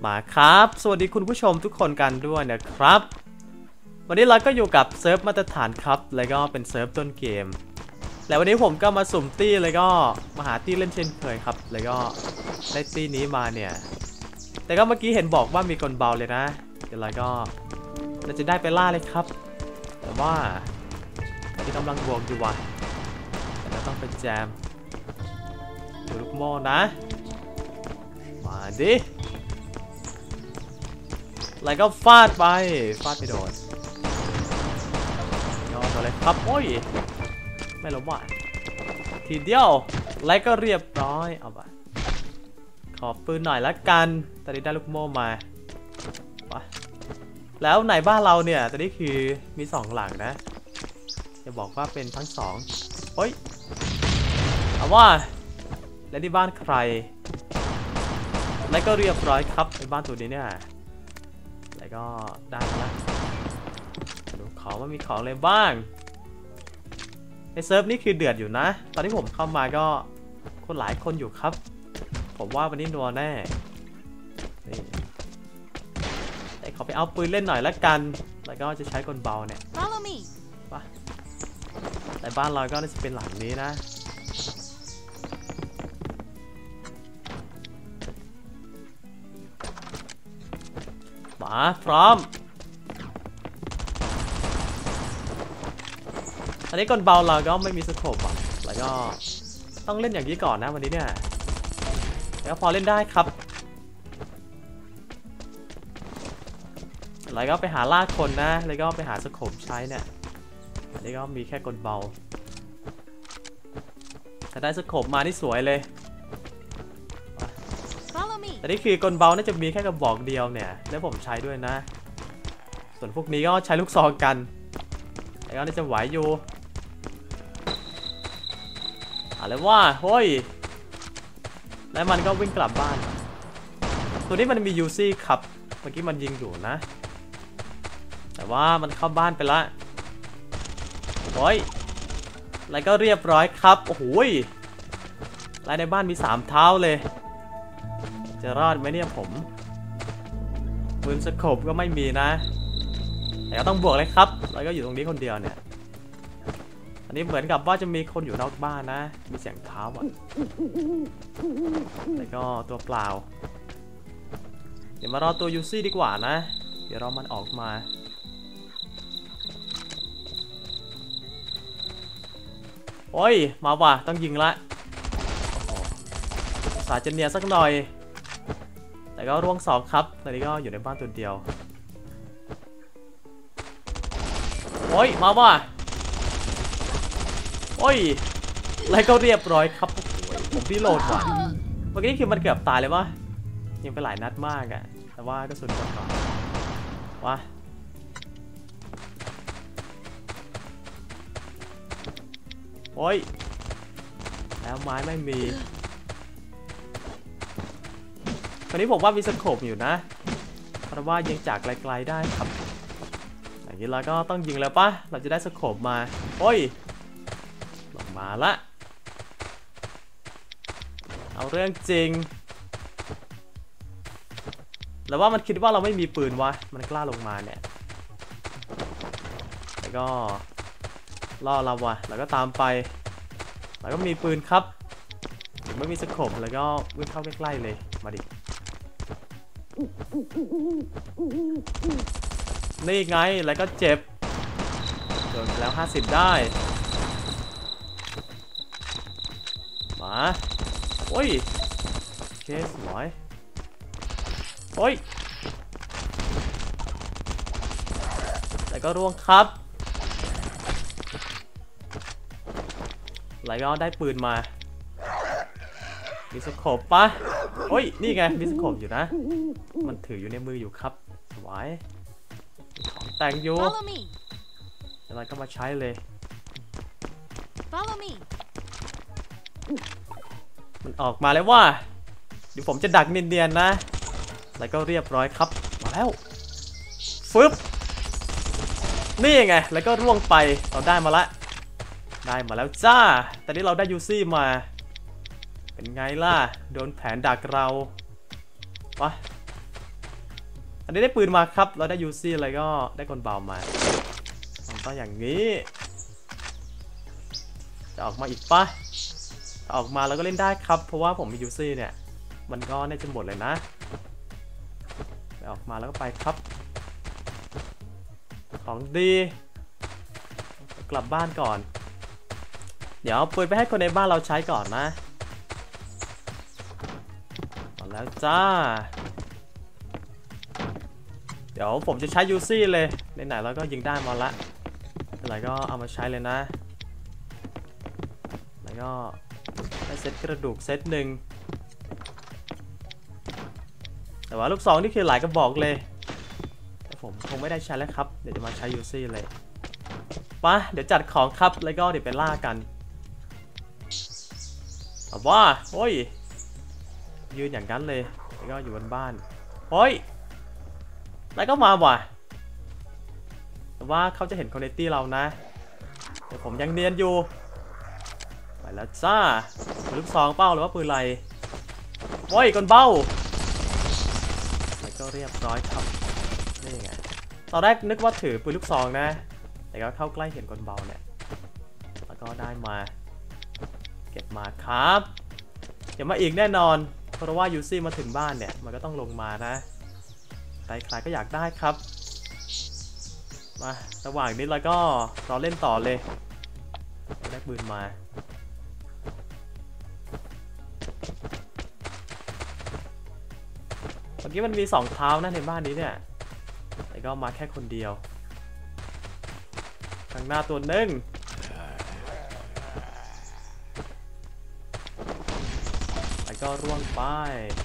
มาครับสวัสดีคุณผู้ชมทุกคนกันด้วยนะครับวันนี้เราก็อยู่กับเซิร์ฟมาตรฐานครับแล้วก็เป็นเซิร์ฟต้นเกมแล้ววันนี้ผมก็มาสุ่มตี้แล้วก็มาหาตี้เล่นเช่นเคยครับแล้วก็ได้ตี้นี้มาเนี่ยแต่ก็เมื่อกี้เห็นบอกว่ามีคนเบาเลยนะเดี๋ยวเราจะได้ไปล่าเลยครับแต่ว่าที่กำลังบวกอยู่ว่ะแต่เราต้องไปแจมดูลูกโม่นะมาดิแล้วก็ฟาดไปโดนยอดเลยครับโอ้ยไม่ล้มว่ะทีเดียวแล้วก็เรียบร้อยเอาไปขอปืนหน่อยละกันตอนนี้ได้ลูกโม่มาไปแล้วในบ้านเราเนี่ยตอนนี้คือมี2หลังนะจะบอกว่าเป็นทั้ง2โอ้ยเอาว่าแล้วที่บ้านใครแล้วก็เรียบร้อยครับในบ้านตัวนี้เนี่ยแล้วก็ได้แล้วดูของว่ามีของอะไรบ้างในเซิร์ฟนี่คือเดือดอยู่นะตอนที่ผมเข้ามาก็คนหลายคนอยู่ครับผมว่าวันนี้นัวแน่นี่แต่ขอไปเอาปืนเล่นหน่อยละกันแล้วก็จะใช้กลเบาเนี่ยป่ะแต่บ้านเราก็น่าจะเป็นหลังนี้นะมาพร้อมอันนี้กลเบาเราก็ไม่มีสโคปอ่ะแล้วก็ต้องเล่นอย่างนี้ก่อนนะวันนี้เนี่ยแล้วพอเล่นได้ครับแล้วก็ไปหาล่าคนนะแล้วก็ไปหาสโคปใช้เนี่ยอันนี้ก็มีแค่กลเบาถ้าได้สโคปมานี่สวยเลยแต่นี่คือกลเบาน่าจะมีแค่กระบอกเดียวเนี่ยแล้วผมใช้ด้วยนะส่วนพวกนี้ก็ใช้ลูกซองกันแล้วก็น่าจะไหวอยู่อะไรว่าเฮ้ยแล้วมันก็วิ่งกลับบ้านตัวนี้มันมียูซี่ครับเมื่อกี้มันยิงอยู่นะแต่ว่ามันเข้าบ้านไปละโอ้ยแล้วก็เรียบร้อยครับโอ้โหลายในบ้านมี3เท้าเลยจะรอดไหมเนี่ยผมปืนสโคปก็ไม่มีนะแต่ก็ต้องบวกเลยครับแล้วก็อยู่ตรงนี้คนเดียวเนี่ยอันนี้เหมือนกับว่าจะมีคนอยู่นอกบ้านนะมีเสียงเท้าอ่ะแล้วก็ตัวเปล่าเดี๋ยวมารอตัวยูซี่ดีกว่านะเดี๋ยวรอมันออกมาโอ้ยมาว่ะต้องยิงละสาจะเนียสักหน่อยแต่ก็ร่วง2ครับตอนนี้ก็อยู่ในบ้านตัวเดียวโอ้ยมาว่ะโอ้ยแล้วก็เรียบร้อยครับผมรีโหลดว่ะเมื่อกี้คือมันเกือบตายเลยวะยิงไปหลายนัดมากอะแต่ว่าก็สุดก่อนวะโอ้ยแล้วไม้ไม่มีตอนนี้ผมว่ามีสโคปอยู่นะเพราะว่ายิงจากไกลๆได้ครับอย่างนี้เราก็ต้องยิงแล้วปะเราจะได้สโคปมาโอ้ยลงมาละเอาเรื่องจริงแล้วว่ามันคิดว่าเราไม่มีปืนวะมันกล้าลงมาเนี่ยแล้วก็ล่อเราวะแล้วก็ตามไปแล้วก็มีปืนครับถึงไม่มีสโคปแล้วก็วิ่งเข้าใกล้ๆเลยมาดินี่ไงแล้วก็เจ็บโดนแล้ว50ได้มาโอ้ยโอเคสวยโอ้ยแล้วก็ร่วงครับแล้วก็ได้ปืนมามีสโคปปะโอ้ยนี่ไงมีสโคปอยู่นะมันถืออยู่ในมืออยู่ครับสวยของแต่งอยู่แล้วเราก็มาใช้เลยมันออกมาแล้วว่าเดี๋ยวผมจะดักเนียนๆนะแล้วก็เรียบร้อยครับมาแล้วฟึบนี่ไงแล้วก็ร่วงไปเราได้มาแล้วจ้าแต่นี้เราได้ยูซี่มาเป็นไงล่ะโดนแผนดักเราวะอันนี้ได้ปืนมาครับเราได้ยูซี่อะไรก็ได้กลเบามาต้องอย่างนี้จะออกมาอีกปะออกมาแล้วก็เล่นได้ครับเพราะว่าผมมียูซี่เนี่ยมันก็น่าจะหมดเลยนะไปออกมาแล้วก็ไปครับของดีกลับบ้านก่อนเดี๋ยวเอาปืนไปให้คนในบ้านเราใช้ก่อนนะมาแล้วจ้าเดี๋ยวผมจะใช้ยูซี่เลยไหนๆแล้วก็ยิงได้มาละอะไรก็เอามาใช้เลยนะแล้วก็ได้เซตกระดูกเซตหนึ่งแต่ว่าลูกซองนี่คือหลายกระบอกเลยแต่ผมคงไม่ได้ใช้แล้วครับเดี๋ยวจะมาใช้ยูซี่เลยปะเดี๋ยวจัดของครับแล้วก็เดี๋ยวไปล่ากันว่าโอ้ยยืนอย่างนั้นเลยแล้วก็อยู่บนบ้านโอ้ยแล้วก็มาว่ะแต่ว่าเขาจะเห็นคอนเนตตี้เรานะแต่ผมยังเนียนอยู่ไปแล้วจ้าปืนลูกซองเป้าหรือว่าปืนอะไรโอ้ยกลเบ้าแล้วก็เรียบร้อยครับนี่ไงตอนแรกนึกว่าถือปืนลูกซองนะแต่ก็เข้าใกล้เห็นกลเบ้าเนี่ยแล้วก็ได้มาเก็บมาครับเดี๋ยวมาอีกแน่นอนเพราะว่ายูซี่มาถึงบ้านเนี่ยมันก็ต้องลงมานะใครๆก็อยากได้ครับมาระหว่างนี้เราก็รอเล่นต่อเลยได้ปืนมาเมื่อกี้มันมี2เท้านะในบ้านนี้เนี่ยแต่ก็มาแค่คนเดียวข้างหน้าตัวหนึ่งแล้วก็ร่วงไป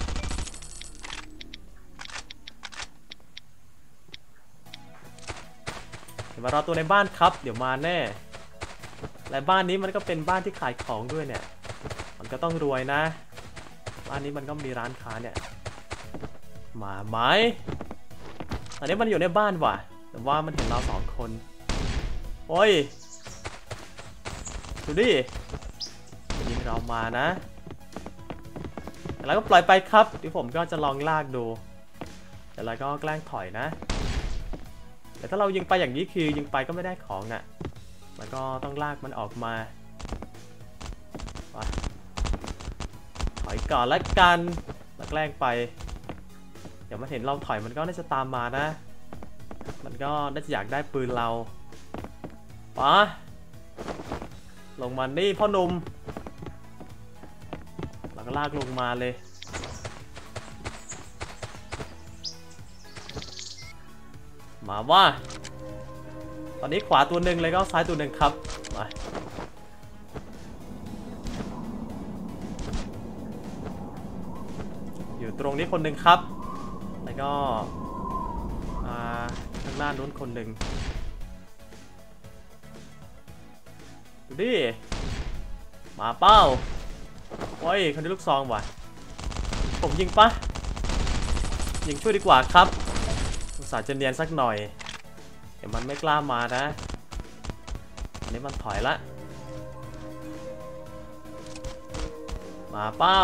เดี๋ยวมารอตัวในบ้านครับเดี๋ยวมาแน่และบ้านนี้มันก็เป็นบ้านที่ขายของด้วยเนี่ยมันก็ต้องรวยนะบ้านนี้มันก็มีร้านค้าเนี่ยมาไหมอันนี้มันอยู่ในบ้านว่ะแต่ว่ามันเห็นเรา2คนโอ้ยดูดิยิงเรามานะแล้วก็ปล่อยไปครับเดี๋ยวผมก็จะลองลากดูแต่เราก็แกล้งถอยนะแต่ถ้าเรายิงไปอย่างนี้คือยิงไปก็ไม่ได้ของน่ะมันก็ต้องลากมันออกมาถอยก่อนละกันแล้วแกล้งไปเดี๋ยวมันเห็นเราถอยมันก็น่าจะตามมานะมันก็น่าจะอยากได้ปืนเราปะลงมานี่พ่อหนุ่มแล้วก็ลากลงมาเลยมาว่าตอนนี้ขวาตัวหนึ่งเลยก็ซ้ายตัวหนึ่งครับมาอยู่ตรงนี้คนหนึ่งครับแล้วก็ข้างหน้านู้นคนหนึ่งดูดิมาเป้าโอ้ยคนนี้ลูกซองว่ะผมยิงปะยิงช่วยดีกว่าครับอุตส่าห์จะเนียนสักหน่อยเดี๋ยวมันไม่กล้ามานะอันนี้มันถอยละมาเป้า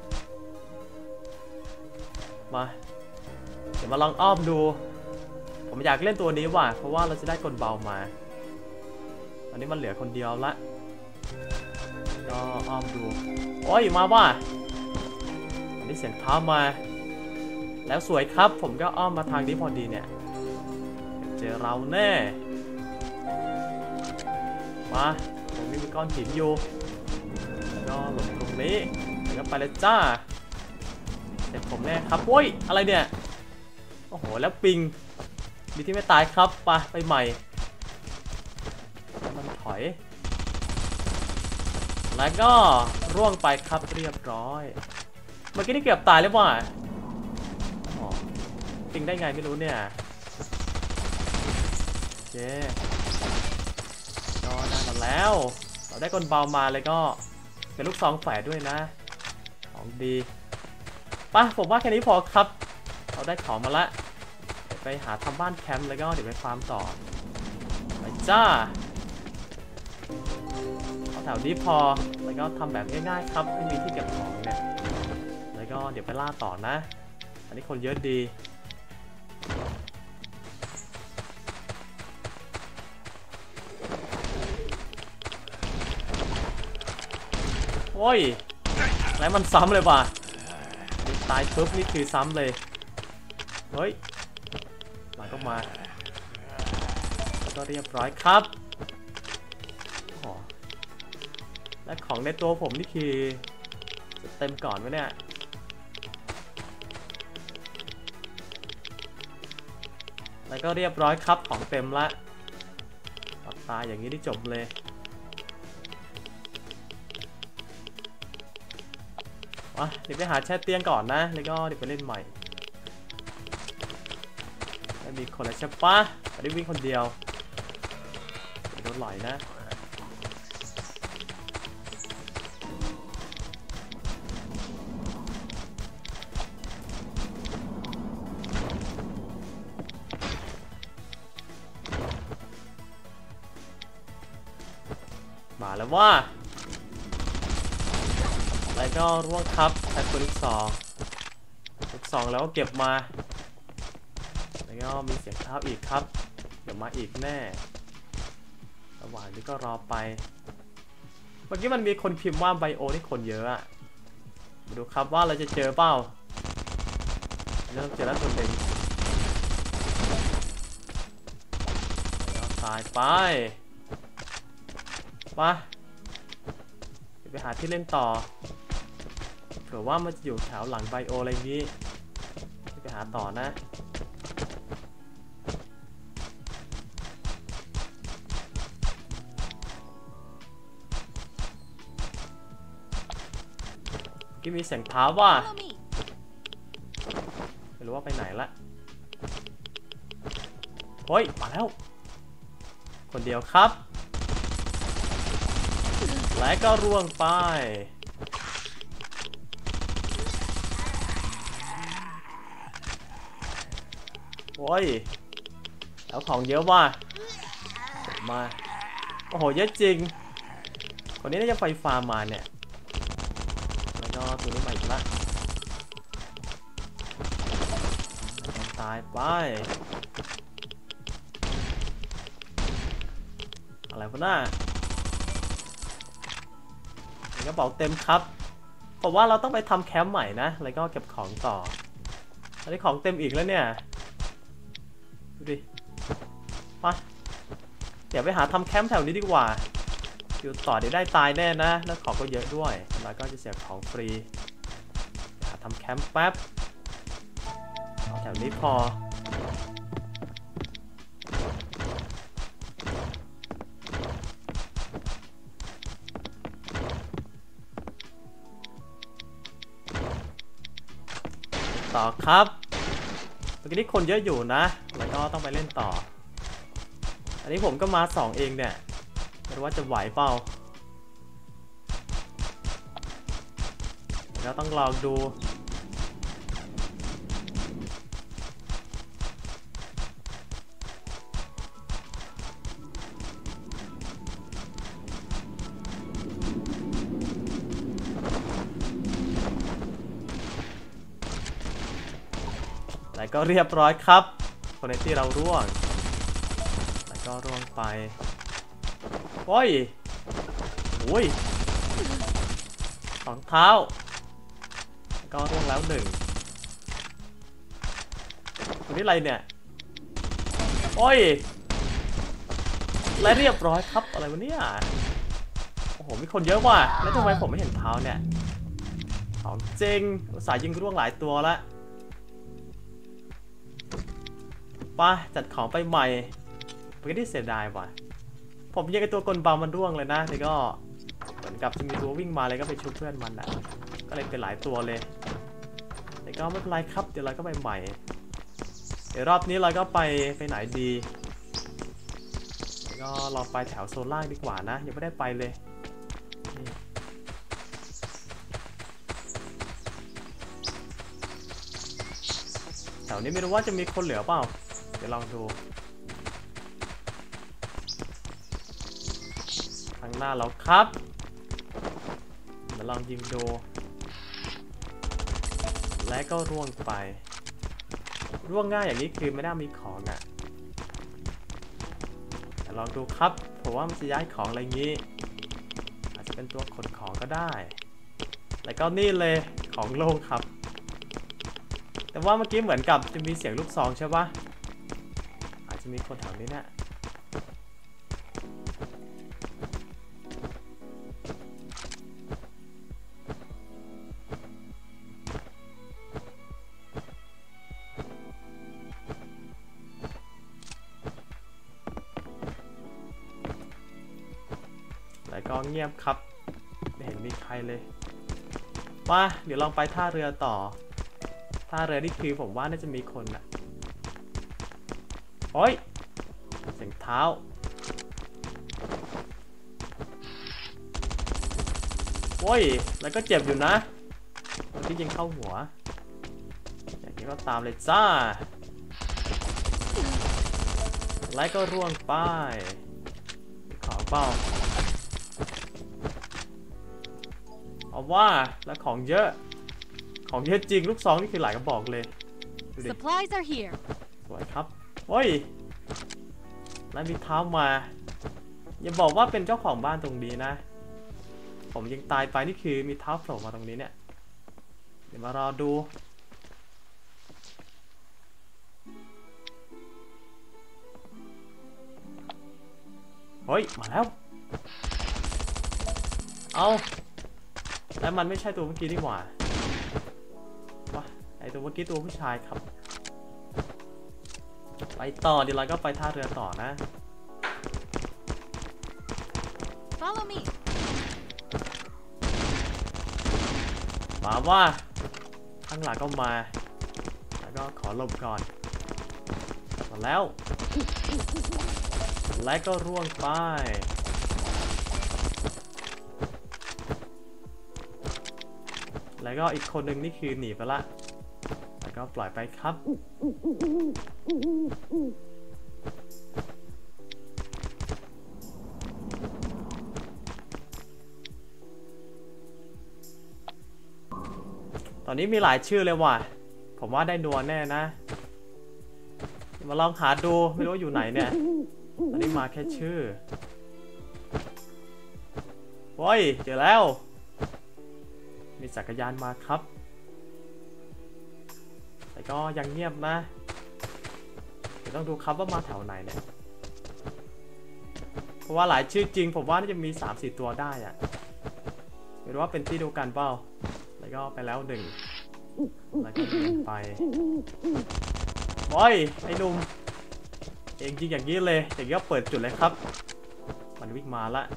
มาเดี๋ยวมาลองอ้อมดูผมอยากเล่นตัวนี้ว่ะเพราะว่าเราจะได้กลเบามาอันนี้มันเหลือคนเดียวละก็อ้อมดูโอ้ยมาว่ะอันนี้เสียงเท้ามาแล้วสวยครับผมก็อ้อมมาทางนี้พอดีเนี่ยเจอเราแน่มาตรงนี้มีก้อนหินอยู่แล้วก็หลบตรงนี้แล้วก็ไปเลยจ้าเด็ดผมแน่ครับโอ้ยอะไรเนี่ยโอ้โหแล้วปิงดีที่ไม่ตายครับไปใหม่แล้วมันถอยแล้วก็ร่วงไปครับเรียบร้อยเมื่อกี้นี่เกือบตายเลยว่ะปิงได้ไงไม่รู้เนี่ยโอเคก็ได้มาแล้วเราได้กลเบามาเลยก็เป็นลูกซองแฝดด้วยนะของดีผมว่าแค่นี้พอครับเราได้ของมาละเดี๋ยวไปหาทำบ้านแคมป์แล้วก็เดี๋ยวไปฟาร์มต่อไปจ้าเอาแถวนี้พอแล้วก็ทำแบบง่ายๆครับไม่มีที่เก็บของเนี่ยแล้วก็เดี๋ยวไปล่าต่อนะอันนี้คนเยอะดีโอ้ยแล้วมันซ้ำเลยว่ะตายปุ๊บนี่คือซ้ำเลยเฮ้ยมาก็มาแล้วก็เรียบร้อยครับและของในตัวผมนี่คือจะเต็มก่อนไหมเนี่ยแล้วก็เรียบร้อยครับของเต็มละตัดตายอย่างนี้ได้จบเลยเดี๋ยวไปหาแช่เตียงก่อนนะแล้วก็เดี๋ยวไปเล่นใหม่ไม่มีคนแล้วใช่ปะไม่ได้วิ่งคนเดียวโดนหลอยนะมาแล้วว่าแล้วก็ร่วงครับใช้ปืนลูกซองแล้วก็เก็บมาแล้วก็มีเสียงเท้าอีกครับเดี๋ยวมาอีกแน่ระหว่างนี้ก็รอไปเมื่อกี้มันมีคนพิมพ์ว่าไบโอนี่คนเยอะอะมาดูครับว่าเราจะเจอเปล่าเริ่มเจอแล้วตัวหนึ่งแล้วตายไปไปหาที่เล่นต่อเผื่อว่ามันจะอยู่แถวหลังไบโออะไรนี้ไปหาต่อนะที่มีเสียงเท้าว่าไม่รู้ว่าไปไหนละเฮ้ยมาแล้วคนเดียวครับและก็ร่วงไปโอ้ยแล้วของเยอะว่ะมาโอ้โหเยอะจริงคนนี้น่าจะไฟฟ้ามาเนี่ยแล้วก็ตัวนี้มาอีกละตายไปอะไรพวกน่ะกระเป๋าเต็มครับผมว่าเราต้องไปทำแคมป์ใหม่นะแล้วก็เก็บของต่ออันนี้ของเต็มอีกแล้วเนี่ยดูดิมาเดี๋ยวไปหาทำแคมป์แถวนี้ดีกว่าอยู่ต่อเดี๋ยวได้ตายแน่นะแล้วของก็เยอะด้วยแล้วก็จะเสียของฟรีหาทำแคมป์แป๊บแถวนี้พอต่อครับเมื่อกี้นี้คนเยอะอยู่นะแล้วก็ต้องไปเล่นต่ออันนี้ผมก็มา2เองเนี่ยไม่รู้ว่าจะไหวเปล่าแล้วต้องลองดูแล้วก็เรียบร้อยครับคนในที่เราร่วงแล้วก็ร่วงไปโอ้ยของเท้าแล้วก็ร่วงแล้ว1คนนี้อะไรเนี่ยโอ้ยและเรียบร้อยครับอะไรวะเนี่ยโอ้โหมีคนเยอะว่ะแล้วทำไมผมไม่เห็นเท้าเนี่ยของจริงอุตส่าห์ยิงร่วงหลายตัวแล้วจัดของไปใหม่เมื่อกี้ที่เสียดายว่ะผมยิงไอตัวกลบามันร่วงเลยนะแล้วก็เหมือนกับจะมีตัววิ่งมาเลยก็ไปชุบเพื่อนมันอ่ะก็เลยเป็นหลายตัวเลยแต่ก็ไม่เป็นไรครับเดี๋ยวเราก็ไปใหม่เดี๋ยวรอบนี้เราก็ไปไหนดีแล้วก็ลองไปแถวโซนล่างดีกว่านะยังไม่ได้ไปเลยแถวนี้ไม่รู้ว่าจะมีคนเหลือเปล่าเดี๋ยวลองดูข้างหน้าเราครับมาลองยิงดูและก็ร่วงไปร่วงง่ายอย่างนี้คือไม่น่ามีของอ่ะแต่ลองดูครับผมว่ามันจะย้ายของอะไรงี้อาจจะเป็นตัวขนของก็ได้แล้วก็นี่เลยของโล่งครับ แต่ว่าเมื่อกี้เหมือนกับจะมีเสียงลูกซองใช่ปะอาจจะมีคนแถวนี้เนี่ยแล้วก็เงียบครับไม่เห็นมีใครเลยมาเดี๋ยวลองไปท่าเรือต่อท่าเรือนี่คือผมว่าน่าจะมีคนอ่ะโอ้ยเสียงเท้าโอ้ยแล้วก็เจ็บอยู่นะที่ยิงเข้าหัวอย่างนี้ก็ตามเลยจ้าแล้วก็ร่วงไปขอเป้าเอาว่าแล้วของเยอะจริงลูกซองนี่คือหลายกระบอกเลยดูดิ Supplies are here. สวยครับโอ้ยแล้วมีเท้ามาอย่าบอกว่าเป็นเจ้าของบ้านตรงนี้นะผมยังตายไปนี่คือมีเท้าโผล่มาตรงนี้เนี่ยเดี๋ยวมารอดูเฮ้ยมาแล้วเอาแต่มันไม่ใช่ตัวเมื่อกี้นี่หว่าวะไอตัวเมื่อกี้ตัวผู้ชายครับไปต่อเดี๋ยวเราก็ไปท่าเรือต่อนะ Follow me. มาว่าข้างหลังก็มาแล้วก็ขอหลบก่อนมาแล้วแล้วก็ร่วงไปแล้วก็อีกคนหนึ่งนี่คือหนีไปละแล้วก็ปล่อยไปครับตอนนี้มีหลายชื่อเลยว่ะผมว่าได้นัวแน่นะมาลองหาดูไม่รู้ว่าอยู่ไหนเนี่ยตอนนี้มาแค่ชื่อโอ้ยเจอแล้วมีจักรยานมาครับแต่ก็ยังเงียบนะเดี๋ยวต้องดูครับว่ามาแถวไหนเนี่ยเพราะว่าหลายชื่อจริงผมว่าน่าจะมี 3-4 ตัวได้อะไม่รู้ว่าเป็นที่เดียวกันเปล่าแล้วก็ไปแล้วหนึ่งแล้วก็ยิงไปโอ้ยไอ้หนุ่มเองยิงอย่างนี้เลยอย่างนี้ก็เปิดจุดเลยครับมันวิ่งมาละ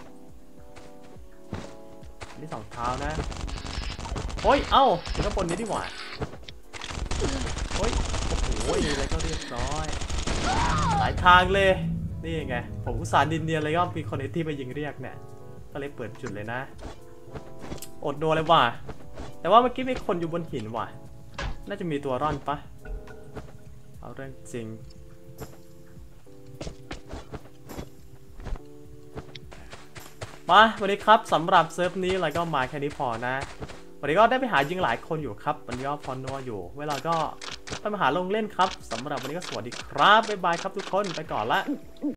นี่2 เท้านะโอ้ยเอ้าถึงข้างบนนี้ดีกว่าโอ้ยโอ้โหแล้วก็เรียบร้อยหลายทางเลยนี่ไงผมอุตส่าห์ดินเนียนเลยก็มีคนในที่มายิงเรียกเนี่ยก็เลยเปิดจุดเลยนะอดโดนเลยว่ะแต่ว่าเมื่อกี้มีคนอยู่บนหินว่ะน่าจะมีตัวร่อนปะเอาเรื่องจริงมาวันนี้ครับสำหรับเซิร์ฟนี้เราก็มาแค่นี้พอนะวันนี้ก็ได้ไปหายิงหลายคนอยู่ครับวันนี้ก็พอนัวอยู่เวลาก็ไปมาหาลงเล่นครับสำหรับวันนี้ก็สวัสดีครับบ๊ายบายครับทุกคนไปก่อนละ